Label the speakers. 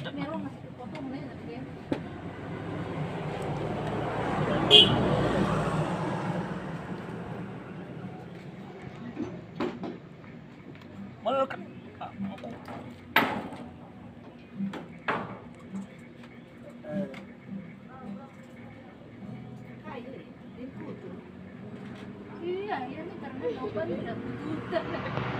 Speaker 1: Meron masih potong nih tapi.
Speaker 2: Mana kan?
Speaker 1: Iya, ini karena obat tidak butuh.